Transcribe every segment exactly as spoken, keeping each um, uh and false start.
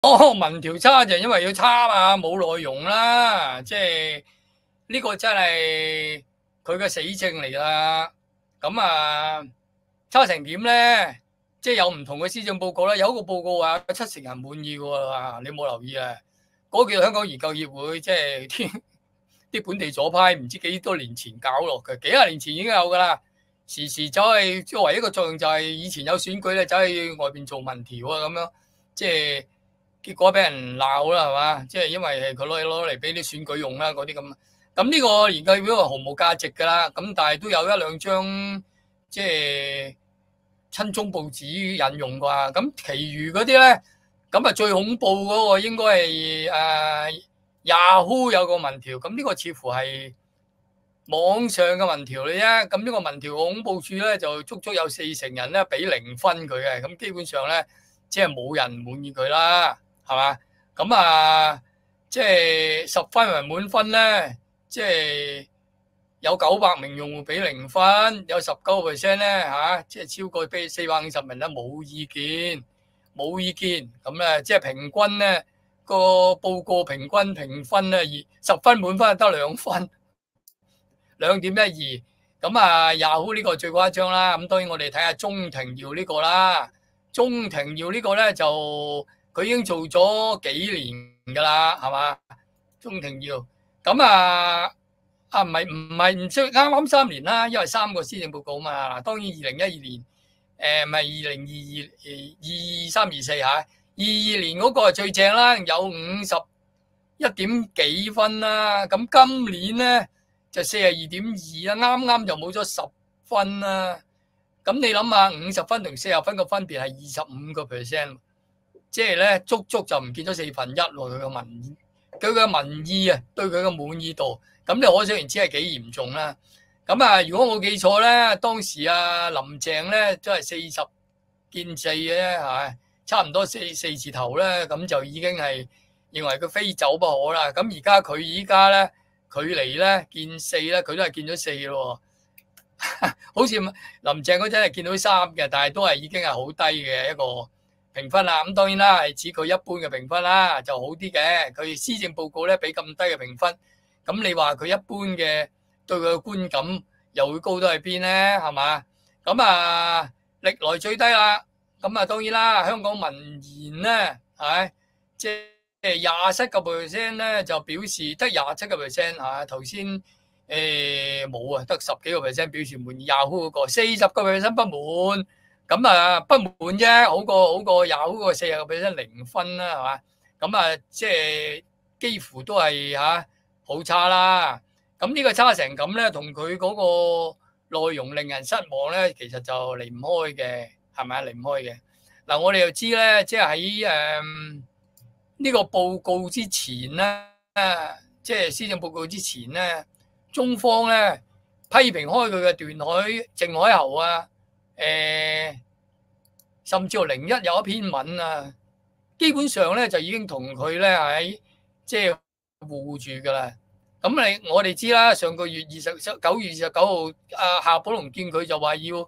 哦，民調差就因為要差嘛，冇內容啦，即係呢個真係佢嘅死症嚟啦。咁啊，差成點咧？即係有唔同嘅施政報告啦，有一個報告話七成人滿意嘅喎，你冇留意啊？嗰個叫香港研究協會，即係啲啲本地左派唔知幾多年前搞落嘅，幾廿年前已經有噶啦。時時走去作為一個作用就係以前有選舉咧，走去外邊做民調啊咁樣，即係。結果俾人鬧啦，係嘛？即係因為係佢攞攞嚟俾啲選舉用啦，嗰啲咁。咁呢個研究表係毫無價值㗎啦。咁但係都有一兩張即係親中報紙引用啩。咁其餘嗰啲咧，咁啊最恐怖嗰個應該係誒 Yahoo 有個民調。咁呢個似乎係網上嘅民調嚟啫。咁呢個民調恐怖處咧就足足有四成人咧俾零分佢嘅。咁基本上咧，即係冇人滿意佢啦。係嘛？咁啊，即係十分為滿分咧，即係有九百名用戶俾零分，有十九個 percent 咧嚇，即係超過俾四百五十名咧冇意見，冇意見。咁咧，即係平均咧個報告平均評分咧，二十分滿分得兩分，兩點一二。咁啊，Yahoo呢個最誇張啦。咁當然我哋睇下鍾庭耀呢個啦，鍾庭耀呢個咧就。佢已經做咗幾年㗎啦，係嘛？鍾庭耀咁啊啊，唔係唔係唔出啱啱三年啦，因為三個施政報告嘛。當然二零一二年誒唔係二零二二二三二四嚇，二二年嗰個係最正啦，有五十一點幾分啦。咁今年咧就四十二點二啦，啱啱就冇咗十分啦。咁你諗下，五十分同四十分嘅分別係二十五個 percent。即係咧，足足就唔見咗四分一喎。佢嘅民，佢嘅民意啊，對佢嘅滿意度，咁你可想而知係幾嚴重啦。咁啊，如果我冇記錯咧，當時啊林鄭咧都係四十見四嘅，係差唔多四四字頭咧，咁就已經係認為佢非走不可啦。咁而家佢依家咧，距離咧見四咧，佢都係見咗四咯。好似林鄭嗰陣係見到三嘅，但係都係已經係好低嘅一個評分啦。咁當然啦，係指佢一般嘅評分啦，就好啲嘅。佢施政報告咧俾咁低嘅評分，咁你話佢一般嘅對佢嘅觀感又會高到喺邊咧？係嘛？咁啊，歷來最低啦。咁啊，當然啦，香港民研咧，係即係廿七個 percent 咧，就表示得廿七個 percent 嚇。頭先誒冇啊，得十幾個 percent 表示滿意。Yahoo 嗰個四十個 percent 不滿。咁啊，不滿啫，好過好過Yahoo個四十個 percent 零分啦，係嘛？咁啊，即係幾乎都係嚇好差啦。咁呢個差成咁咧，同佢嗰個內容令人失望咧，其實就離唔開嘅，係咪啊？離唔開嘅。嗱，我哋又知咧，即係喺誒呢個報告之前咧，即係施政報告之前咧，中方咧批評開佢嘅斷海、淨海喉啊。誒、呃，甚至乎零一有一篇文啊，基本上咧就已經同佢咧喺即係護住噶啦。咁你我哋知啦，上個月二十九月二十九號，阿夏寶龍見佢就話要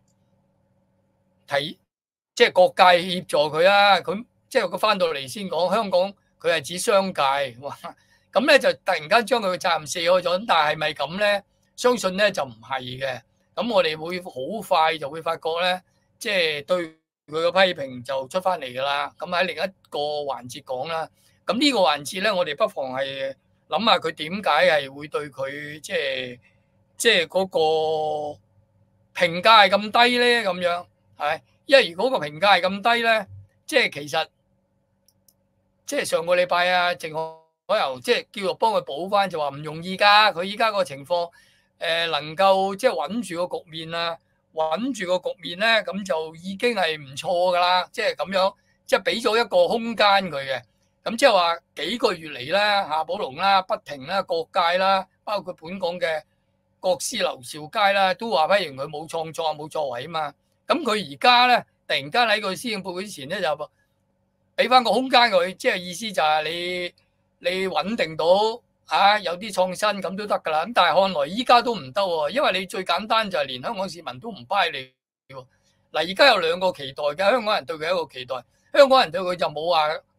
提，即係各界協助佢啦。咁即係佢翻到嚟先講香港，佢係指商界。哇！咁咧就突然間將佢嘅責任卸開咗，但係係咪咁咧？相信咧就唔係嘅。咁我哋會好快就會發覺咧，即係對佢嘅批評就出翻嚟噶啦。咁喺另一個環節講啦。咁呢個環節咧，我哋不妨係諗下佢點解係會對佢即係即係嗰個評價係咁低咧？咁樣係，因為如果個評價係咁低咧，即係其實即係上個禮拜啊，淨海油即係叫做幫佢補翻，就話唔容易㗎。佢依家個情況。誒能夠即係穩住個局面啊，穩住個局面咧，咁就已經係唔錯噶啦。即係咁樣，即係俾咗一個空間佢嘅。咁即係話幾個月嚟啦，夏寶龍啦，不停啦，各界啦，包括本港嘅國師劉兆佳啦，都話批評佢冇創作冇作為啊嘛。咁佢而家咧，突然間喺個施政報告之前咧，就俾翻個空間佢，即係意思就係你你穩定到。啊，有啲創新咁都得㗎啦，咁但係看來依家都唔得喎，因為你最簡單就係連香港市民都唔 buy 你喎。嗱，而家有兩個期待嘅，香港人對佢一個期待，香港人對佢就冇話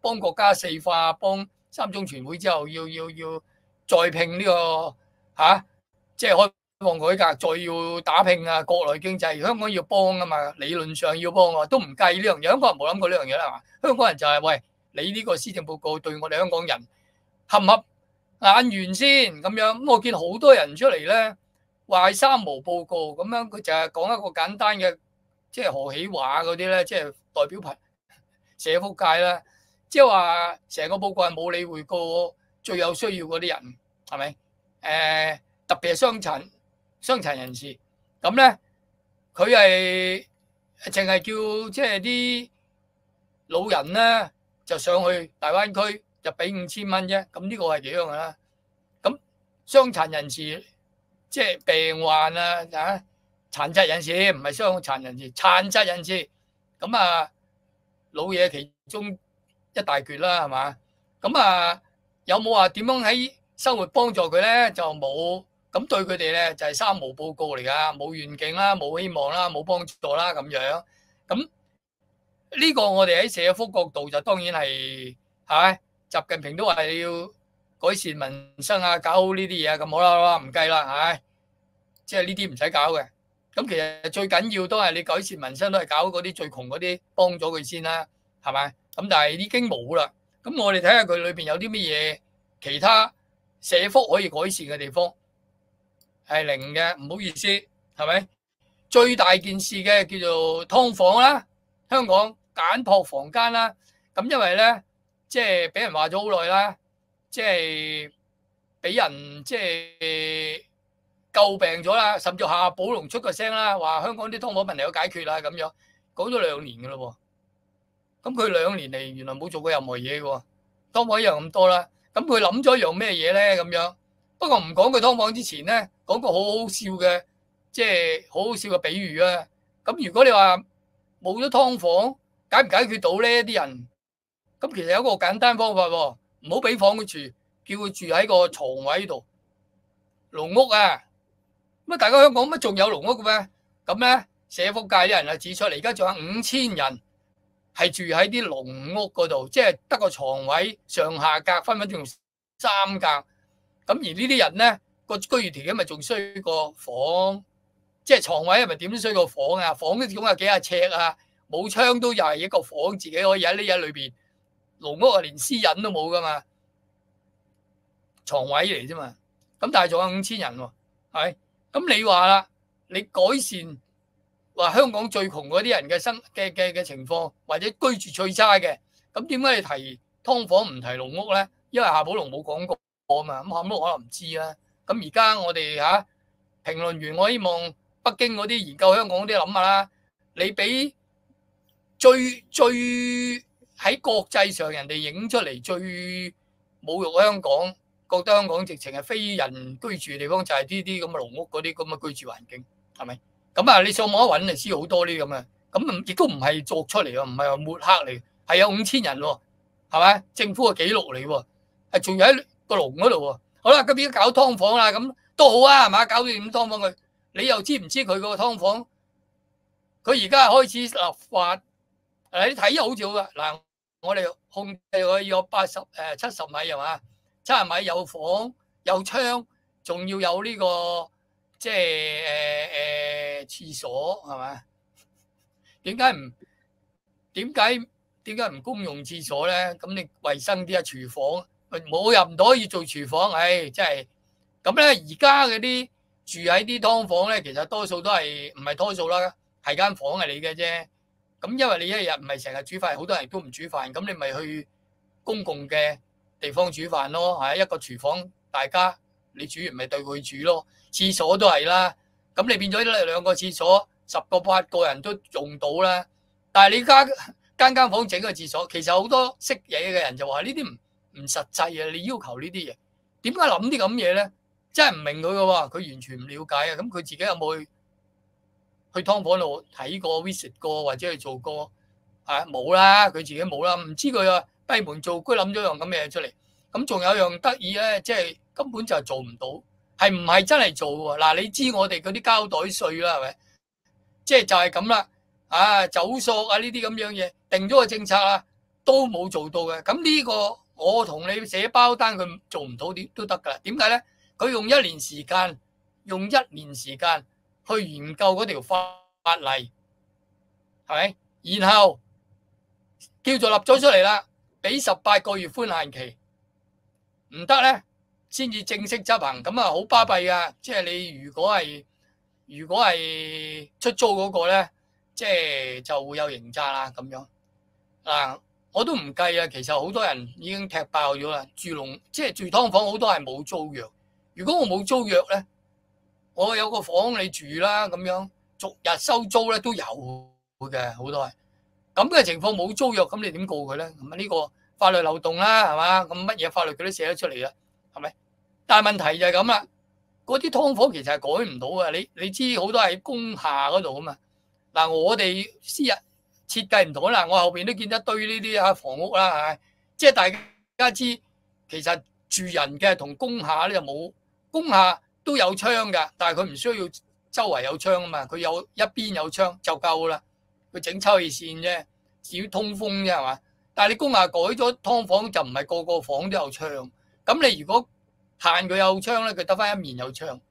幫國家四化，幫三中全會之後要要要再拼呢、這個嚇、啊，即係開放改革，再要打拼啊國內經濟，香港要幫啊嘛，理論上要幫啊，都唔計呢樣嘢。香港人冇諗過呢樣嘢啦，係嘛？香港人就係、是、喂，你呢個施政報告對我哋香港人合唔合眼緣先咁樣。咁我見好多人出嚟咧話係三無報告咁樣，佢就係講一個簡單嘅，即係何喜華嗰啲咧，即係代表貧社福界啦，即係話成個報告係冇理會過最有需要嗰啲人，係咪？誒、呃，特別係傷殘。傷殘人士咁咧，佢係淨係叫即係啲老人咧，就上去大灣區就俾五千蚊啫。咁呢個係幾樣啦？咁傷殘人士即係病患啊啊，殘疾人士唔係傷殘人士，殘疾人士咁啊，老嘢其中一大橛啦，係嘛？咁啊，有冇話點樣喺生活幫助佢咧？就冇。咁對佢哋咧就係三無報告嚟噶，冇願景啦，冇希望啦，冇幫助啦咁樣。咁呢個我哋喺社福角度就當然係係習近平都話你要改善民生啊，搞好呢啲嘢咁好啦，唔計啦，係即係呢啲唔使搞嘅。咁其實最緊要都係你改善民生，都係搞嗰啲最窮嗰啲，幫咗佢先啦，係咪？咁但係已經冇啦。咁我哋睇下佢裏邊有啲乜嘢其他社福可以改善嘅地方。係零嘅，唔好意思，係咪？最大件事嘅叫做劏房啦，香港簡樸房間啦。咁因為咧，即係俾人話咗好耐啦，即係俾人即係詬病咗啦，甚至夏寶龍出個聲啦，話香港啲劏房問題要解決啦，咁樣講咗兩年噶咯喎。咁佢兩年嚟原來冇做過任何嘢嘅喎，劏房一樣咁多啦。咁佢諗咗一樣咩嘢咧？咁樣。不過唔講佢劏房之前咧，講個好好笑嘅，即係好好笑嘅比喻啊！咁如果你話冇咗劏房，解唔解決到呢啲人？咁其實有一個簡單方法喎，唔好俾房佢住，叫佢住喺個床位度，籠屋啊！咁啊，大家香港乜仲有籠屋嘅咩？咁咧，社福界啲人啊指出嚟，而家仲有五千人係住喺啲籠屋嗰度，即係得個床位，上下格分分鐘用三格。咁而呢啲人咧，個居住條件咪仲衰過房，即係床位係咪點都衰過房啊？房都總有幾廿尺啊，冇窗都又係一個房，自己可以喺呢一裏邊。籠屋啊，連私隱都冇噶嘛，床位嚟啫嘛。咁但係仲有五千人喎，係咁你話啦，你改善話香港最窮嗰啲人嘅生嘅嘅嘅情況，或者居住最差嘅，咁點解你提劏房唔提籠屋咧？因為夏寶龍冇講過。嘛咁可能可能唔知啦。咁而家我哋嚇評論員，我希望北京嗰啲研究香港嗰啲諗下啦。你俾最最喺國際上人哋影出嚟最侮辱香港，覺得香港直情係非人居住嘅地方，就係呢啲咁嘅籠屋嗰啲咁嘅居住環境，係咪？咁啊，你上網一揾就知好多呢啲咁嘅。咁亦都唔係作出嚟喎，唔係話抹黑嚟，係有五千人喎，係咪？政府嘅記錄嚟喎，係仲有喺個籠嗰度喎。好啦，咁而家搞劏房啦，咁都好啊，係嘛？搞掂劏房佢，你又知唔知佢個劏房？佢而家開始立法，誒你睇好似好啊。嗱，我哋控制佢要八十誒七十米係嘛？七十米有房有窗，仲要有呢個即係誒誒廁所係嘛？點解唔點解點解唔公用廁所咧？咁你衞生啲啊，廚房。冇入唔到可以做廚房，唉，真係咁咧。而家嗰啲住喺啲劏房咧，其實多數都係唔係多數啦，係間房係你嘅啫。咁因為你一日唔係成日煮飯，好多人都唔煮飯，咁你咪去公共嘅地方煮飯咯，係一個廚房，大家你煮完咪對佢煮咯。廁所都係啦，咁你變咗兩個廁所，十個八個人都用到啦。但係你家間間房整個廁所，其實好多識嘢嘅人就話呢啲唔唔實際啊！你要求呢啲嘢，點解諗啲咁嘢咧？真係唔明佢嘅喎，佢完全唔了解啊！咁佢自己有冇去去劏房度睇過、visit 過或者去做過啊？冇啦，佢自己冇啦，唔知佢啊閉門造車諗咗樣咁嘅嘢出嚟。咁仲有樣得意咧，即係根本就係做唔到，係唔係真係做喎？嗱，你知我哋嗰啲膠袋稅啦，係咪？即係就係咁啦，啊走索啊呢啲咁樣嘢，定咗個政策啦。 都冇做到嘅。咁呢個我同你寫包單，佢做唔到啲都得㗎啦。點解咧？佢用一年時間，用一年時間去研究嗰條法例，係咪？然後叫做立咗出嚟啦，俾十八個月寬限期，唔得咧，先至正式執行。咁啊好巴閉噶，即係你如果係如果係出租嗰個咧，即係就會有刑責啦咁樣。嗱，我都唔計啊，其實好多人已經踢爆咗啦，住籠即係住劏房好多係冇租約。如果我冇租約咧，我有個房你住啦，咁樣逐日收租咧都有嘅，好多係咁嘅情況冇租約，咁你點告佢咧？咁啊呢個法律漏洞啦，係嘛？咁乜嘢法律佢都寫得出嚟啦，係咪？但係問題就係咁啦，嗰啲劏房其實係改唔到嘅，你你知好多喺工廈嗰度啊嘛。嗱，我哋私人設計唔同啦，我後邊都見一堆呢啲啊房屋啦，係即係大家知其實住人嘅同工廈咧就冇，工廈都有窗㗎，但係佢唔需要周圍有窗啊嘛，佢有一邊有窗就夠啦，佢整抽氣扇啫，至於通風啫係嘛。但係你工廈改咗劏房就唔係個個房都有窗，咁你如果限佢有窗咧，佢得返一面有窗，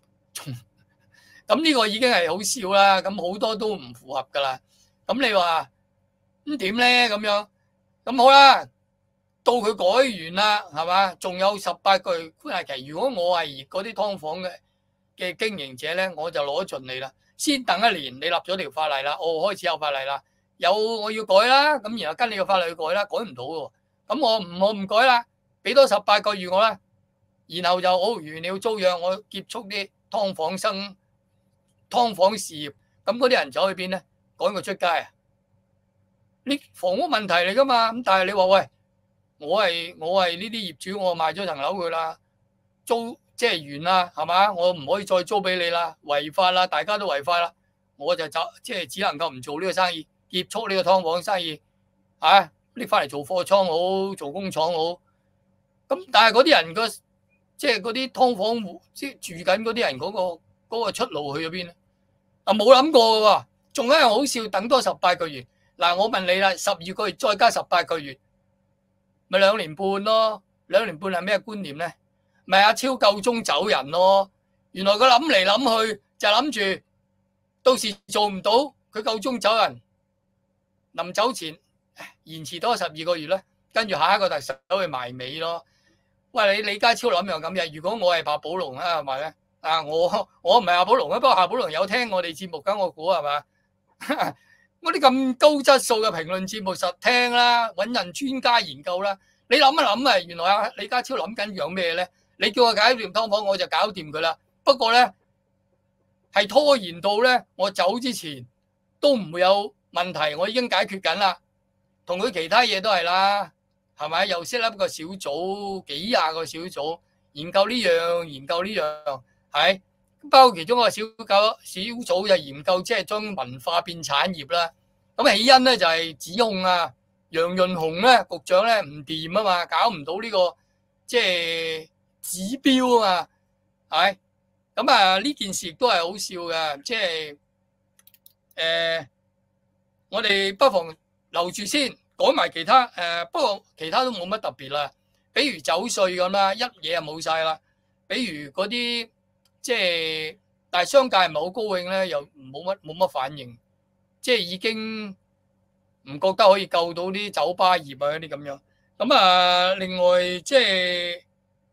咁呢個已經係好笑啦。咁好多都唔符合㗎啦。咁你話咁點咧？咁樣咁好啦，到佢改完啦，係嘛？仲有十八個月寬限期。如果我係嗰啲劏房嘅嘅經營者咧，我就攞盡你啦。先等一年，你立咗條法例啦，我開始有法例啦，有我要改啦，咁然後跟你個法例去改啦，改唔到喎。咁我唔我唔改啦，俾多十八個月我啦，然後就好完了租約，我結束啲劏房生劏房事業。咁嗰啲人走去邊咧？趕佢出街啊！呢房屋問題嚟噶嘛？咁但係你話喂，我係我係呢啲業主，我賣咗層樓佢啦，租即係完啦，係嘛？我唔可以再租俾你啦，違法啦，大家都違法啦，我就走，即係只能夠唔做呢個生意，結束呢個劏房生意，啊，拎翻嚟做貨倉好，做工廠好。咁但係嗰啲人個即係嗰啲劏房戶，即係住緊嗰啲人嗰個嗰個出路去咗邊咧？啊，冇諗過嘅喎。仲有一樣好笑，等多十八個月。嗱，我問你啦，十二個月再加十八個月，咪兩年半咯？兩年半係咩觀念咧？咪阿超夠鐘走人咯？原來佢諗嚟諗去就諗住，到時做唔到，佢夠鐘走人，臨走前延遲多十二個月咧，跟住下一個特首去埋尾咯。喂，你李家超諗樣咁嘅？如果我係夏寶龍啊，係咪咧？啊，我我唔係夏寶龍啊，不過夏寶龍有聽我哋節目㗎，我估係嘛？我啲咁高質素嘅評論節目實聽啦，揾人專家研究啦。你諗一諗啊，原來啊李家超諗緊樣咩咧？你叫我搞掂劏房，我就搞掂佢啦。不過咧係拖延到咧，我走之前都唔會有問題，我已經解決緊啦。同佢其他嘢都係啦，係咪？又設立個小組，幾廿個小組研究呢樣研究呢樣，係。包括其中一個小組小組就研究，即係將文化變產業啦。咁起因咧就係指控啊，楊潤雄咧局長咧唔掂啊嘛，搞唔到呢個即係指標啊嘛，係。咁啊呢件事亦都係好笑嘅，即係誒，我哋不妨留住先，講埋其他誒。不過其他都冇乜特別啦，比如走稅咁啦，一嘢就冇晒啦。比如嗰啲。即係，但係商界唔係好高興咧，又冇乜冇乜反應，即係已經唔覺得可以救到啲酒吧業啊嗰啲咁樣。咁啊，另外即係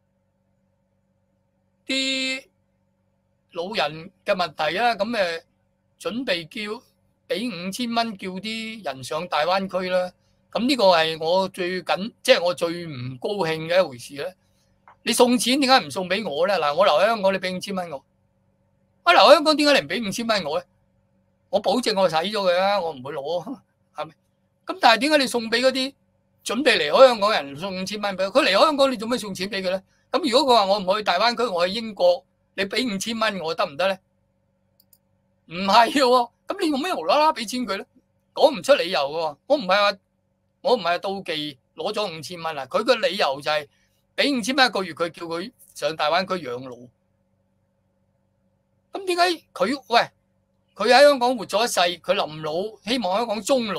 啲老人嘅問題啊，咁誒準備叫俾五千蚊叫啲人上大灣區啦。咁呢個係我最緊，即係我最唔高興嘅一回事咧。你送錢點解唔送俾我咧？嗱，我留喺香港，你俾五千蚊我。我留喺香港，點解你唔俾五千蚊我咧？我保證我使咗佢啊，我唔會攞，係咪？咁但係點解你送俾嗰啲準備離開香港人送五千蚊俾佢？佢離開香港，你做咩送錢俾佢咧？咁如果佢話我唔去大灣區，我去英國，你俾五千蚊我得唔得咧？唔係喎，咁你用咩無啦啦俾錢佢咧？講唔出理由嘅喎。我唔係話我唔係妒忌攞咗五千蚊啊，佢個理由就係。俾五千蚊一個月，佢叫佢上大灣區養老。咁點解佢喂佢喺香港活咗一世，佢臨老希望香港終老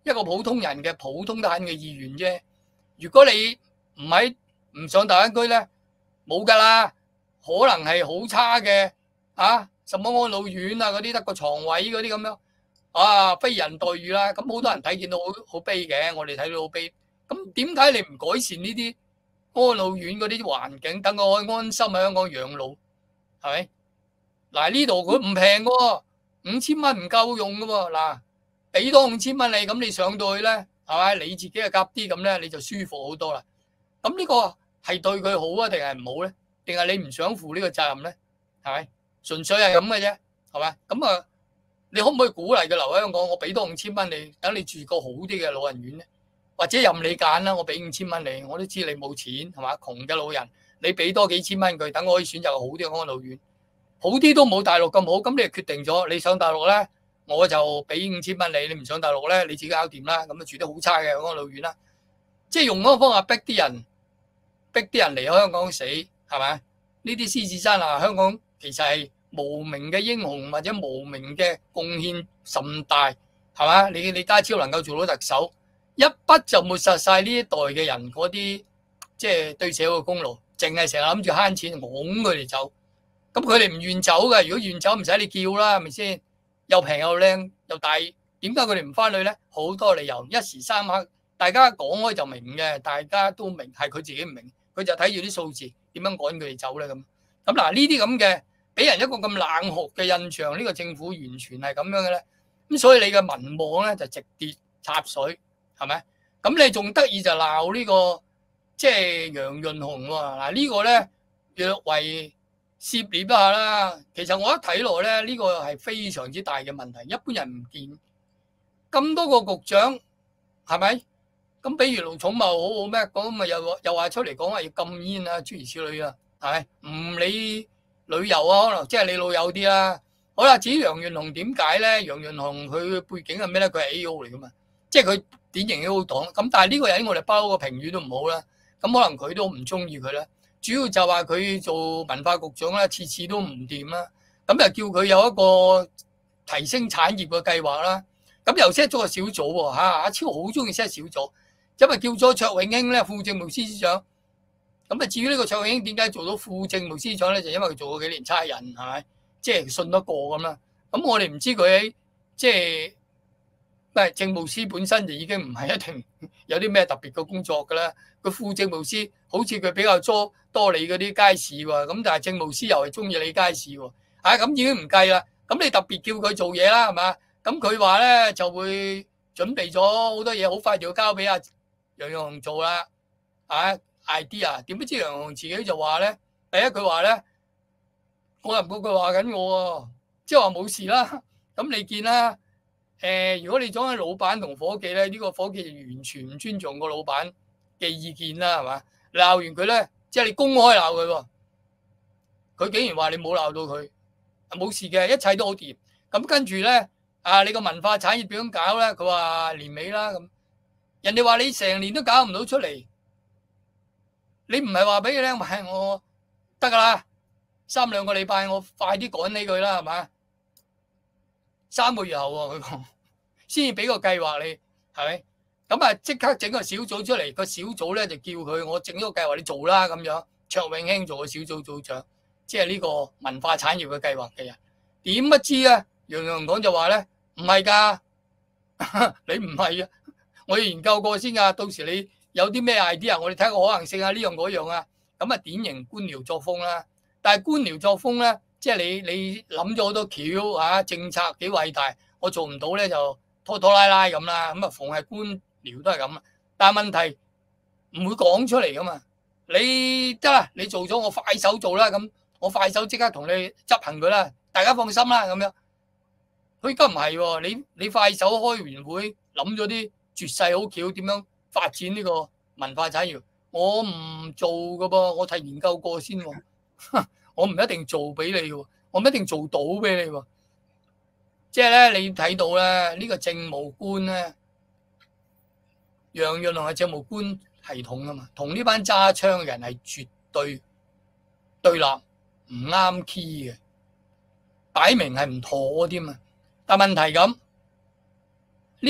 一個普通人嘅普通單嘅意願啫。如果你唔喺唔上大灣區咧，冇噶啦，可能係好差嘅啊，什麼安老院啊嗰啲得個床位嗰啲咁樣啊，非人待遇啦，咁好多人睇見到好好悲嘅，我哋睇到好悲。咁點解你唔改善呢啲安老院嗰啲環境，等我安心喺香港養老，係咪？嗱呢度佢唔平嘅，五千蚊唔夠用嘅喎，嗱俾多五千蚊你，咁你上到去咧，係咪？你自己啊夾啲咁咧，你就舒服好多啦。咁呢個係對佢好啊，定係唔好咧？定係你唔想負呢個責任咧？係咪？純粹係咁嘅啫，係咪？咁啊，你可唔可以鼓勵佢留喺香港？我俾多五千蚊你，等你住個好啲嘅老人院咧，或者任你揀啦。我俾五千蚊你，我都知你冇錢係嘛，窮嘅老人，你俾多幾千蚊佢，等我可以選擇個好啲嘅安老院，好啲都冇大陸咁好。咁你就決定咗，你上大陸咧，我就俾五千蚊你；你唔上大陸咧，你自己搞掂啦。咁啊住得好差嘅安老院啦，即係用嗰個方法逼啲人。逼啲人離開香港死，係咪？呢啲獅子山啊，香港其實係無名嘅英雄或者無名嘅貢獻甚大，係嘛？你李家超能夠做到特首，一筆就抹殺晒呢一代嘅人嗰啲即係對社會嘅功勞，淨係成日諗住慳錢，拱佢哋走。咁佢哋唔願走嘅，如果願走唔使你叫啦，係咪先？又平又靚又大，點解佢哋唔翻去咧？好多理由，一時三刻大家講開就明嘅，大家都明，係佢自己唔明。佢就睇住啲數字點樣趕佢哋走咧咁。咁嗱呢啲咁嘅俾人一個咁冷酷嘅印象，呢個政府完全係咁樣嘅咧。咁所以你嘅民望咧就直跌插水，係咪？咁你仲得意就鬧呢個即係楊潤雄喎。嗱呢個咧略為涉獵一下啦。其實我一睇落咧呢個係非常之大嘅問題，一般人唔見咁多個局長，係咪？咁比如盧寵茂好好咩？咁咪又又話出嚟講話要禁煙啊，諸如此類啊，係咪？唔理旅遊啊，可能即係你老友啲啦。好啦，至於楊潤雄點解咧？楊潤雄佢嘅背景係咩咧？佢係 A O 嚟噶嘛，即係佢典型 A O 黨。咁但係呢個人我哋包個評語都唔好啦。咁可能佢都唔中意佢啦。主要就話佢做文化局長啦，次次都唔掂啦。咁就叫佢有一個提升產業嘅計劃啦。咁又 set 咗個小組喎嚇，阿超好中意 set 小組。因為叫咗卓永興咧副政務司司長，咁啊至於呢個卓永興點解做到副政務司長咧？就因為佢做過幾年差人，係咪？即係信得過咁啦。咁我哋唔知佢喺即係，唔係政務司本身就已經唔係一定有啲咩特別嘅工作㗎啦。個副政務司好似佢比較多多理嗰啲街市喎，咁但係政務司又係中意理街市喎。啊咁已經唔計啦。咁你特別叫佢做嘢啦，係嘛？咁佢話咧就會準備咗好多嘢，好快就要交俾阿楊潤雄做啦，啊 idea 點不知楊潤雄自己就話咧，第一句話咧，我又唔覺佢話緊我喎，即係話冇事啦。咁你見啦，誒、呃，如果你講緊老闆同伙計咧，呢、這個伙計就完全唔尊重個老闆嘅意見啦，係嘛？鬧完佢咧，即係你公開鬧佢喎，佢竟然話你冇鬧到佢，冇事嘅，一切都好掂。咁跟住咧，啊，你個文化產業點樣搞咧？佢話年尾啦咁。人哋話你成年都搞唔到出嚟，你唔係話俾佢聽，係我得噶啦，三兩個禮拜我快啲趕起佢啦，係嘛？三個月後喎，佢講先至俾個計劃你，係咪？咁啊，即刻整個小組出嚟，個小組咧就叫佢我整咗個計劃你做啦咁樣。卓永興做個小組組長，即係呢個文化產業嘅計劃嘅人，點不知啊？楊潤雄講就話咧，唔係㗎，你唔係啊。我要研究過先㗎，到時你有啲咩 idea，我哋睇下個可行性啊，呢樣嗰樣啊，咁啊典型官僚作風啦。但係官僚作風咧，即係你你諗咗好多橋啊，政策幾偉大，我做唔到咧就拖拖拉拉咁啦。咁啊，逢係官僚都係咁。但係問題唔會講出嚟㗎嘛。你得啦，你做咗我快手做啦，咁我快手即刻同你執行佢啦，大家放心啦咁樣。佢而家唔係喎，你你快手開完會諗咗啲絕世好橋，點樣發展呢個文化產業？我唔做㗎噃，我睇研究過先喎。我唔一定做俾你喎，我唔一定做到俾你喎。即係咧，你睇到咧呢個政務官咧，楊潤雄係政務官系統啊嘛，同呢班揸槍嘅人係絕對對立，唔啱 key 嘅，擺明係唔妥添嘛。但問題咁呢個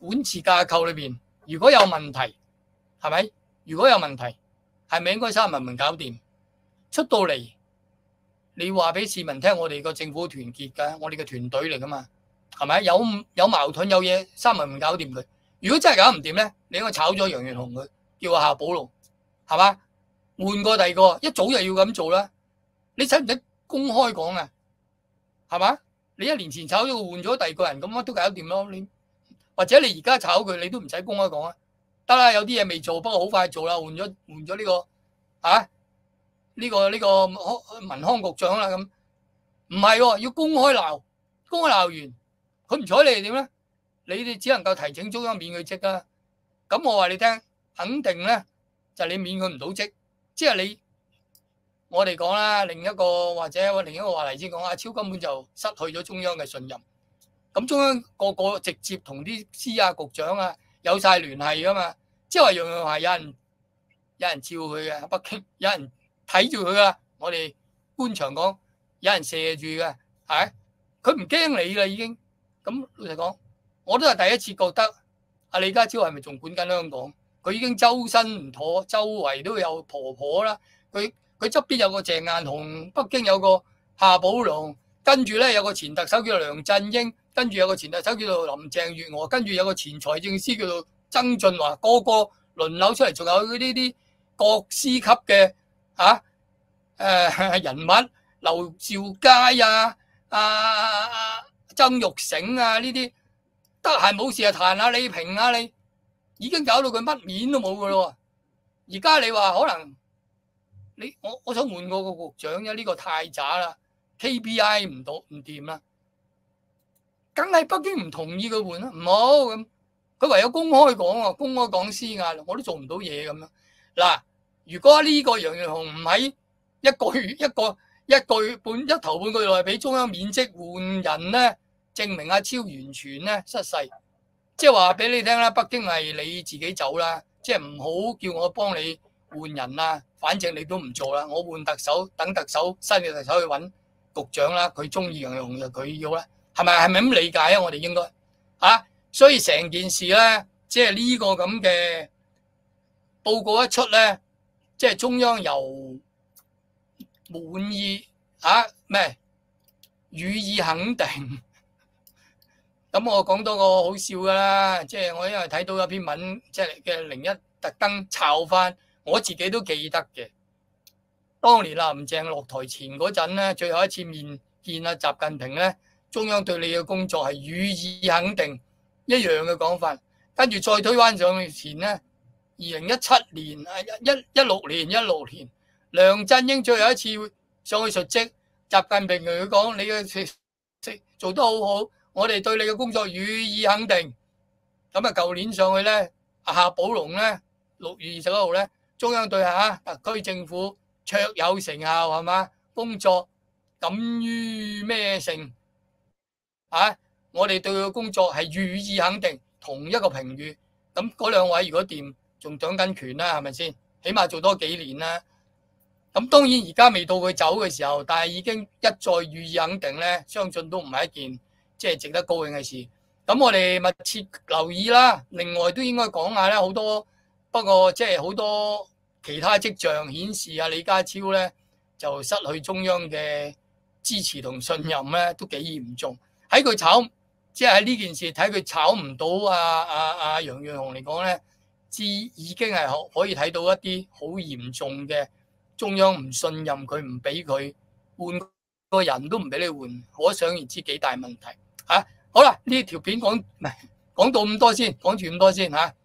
管治架構裏邊，如果有問題，係咪？如果有問題，係咪應該三人民搞掂？出到嚟，你話俾市民聽，我哋個政府團結㗎，我哋嘅團隊嚟㗎嘛，係咪？有有矛盾有嘢，三人民搞掂佢。如果真係搞唔掂咧，你應該炒咗楊潤雄佢，叫夏寶龍，係嘛？換過第二個，一早就要咁做啦。你使唔使公開講啊？係嘛？你一年前炒咗佢，換咗第二個人，咁乜都搞掂咯。你或者你而家炒佢，你都唔使公開講啊。得啦，有啲嘢未做，不過好快做啦，換咗換咗呢個啊呢個呢個民康局長啦咁。唔係喎，要公開鬧，公開鬧完，佢唔睬你係點咧？你哋只能夠提請中央免佢職啊。咁我話你聽，肯定咧就係你免佢唔到職，即係你。我哋講啦，另一個或者另一個話題先講，阿超根本就失去咗中央嘅信任。咁中央個個直接同啲司啊局長啊有晒聯繫噶嘛，即係話樣樣係有人有人照佢嘅，北京有人睇住佢噶。我哋官場講有人射住嘅，係佢唔驚你啦已經。咁老實講，我都係第一次覺得阿李家超係咪仲管緊香港？佢已經周身唔妥，周圍都有婆婆啦，佢。佢側邊有個鄭雁雄，北京有個夏寶龍，跟住咧有個前特首叫做梁振英，跟住有個前特首叫做林鄭月娥，跟住有個前財政司叫做曾俊華，個個輪流出嚟，仲有呢啲國師級嘅啊誒人物，劉兆佳啊、啊曾鈺成啊呢啲，得閒冇事就彈下李平啊，你已經搞到佢乜面都冇噶咯。而家你話可能？你我我想換個個局長啫，呢個太渣啦 ，K P I 唔到唔掂啦，梗係北京唔同意佢換啦，唔好咁，佢唯有公開講啊，公開講施壓，我都做唔到嘢咁樣。嗱，如果呢個楊潤雄唔喺一個月一個一個月半一頭半個月內俾中央免職換人咧，證明阿超完全咧失勢，即係話俾你聽啦，北京係你自己走啦，即係唔好叫我幫你換人啦。反正你都唔做啦，我換特首，等特首新嘅特首去揾局長啦。佢中意楊潤雄就佢要啦，係咪係咪咁理解啊？我哋應該啊，所以成件事咧，即係呢個咁嘅報告一出咧，即係中央由滿意啊咩予以肯定。咁我講多個好笑噶啦，即係我因為睇到一篇文，即係嘅零一特登抄翻。我自己都記得嘅，當年啊林鄭落台前嗰陣咧，最後一次面見啊習近平咧，中央對你嘅工作係予以肯定，一樣嘅講法。跟住再推翻上去前咧，二零一七年啊一一六年一六年，梁振英最後一次上去述職，習近平同佢講：你嘅做得好好，我哋對你嘅工作予以肯定。咁啊，舊年上去咧，阿夏寶龍咧，六月二十一號咧。中央對下特區政府卓有成效係嘛？工作敢於咩成啊？我哋對佢嘅工作係予以肯定，同一個評語。咁嗰兩位如果掂，仲掌緊權啦，係咪先？起碼做多幾年啦。咁當然而家未到佢走嘅時候，但係已經一再予以肯定咧，相信都唔係一件即係值得高興嘅事。咁我哋密切留意啦。另外都應該講下咧，好多。不過即係好多其他跡象顯示啊，李家超咧就失去中央嘅支持同信任咧，都幾嚴重。喺佢炒，即係喺呢件事睇佢炒唔到啊啊啊楊潤雄嚟講咧，至已經係可可以睇到一啲好嚴重嘅中央唔信任佢，唔俾佢換個人都唔俾你換，可想而知幾大問題嚇、啊。好啦，呢條片講唔係講到咁多先，講住咁多先嚇。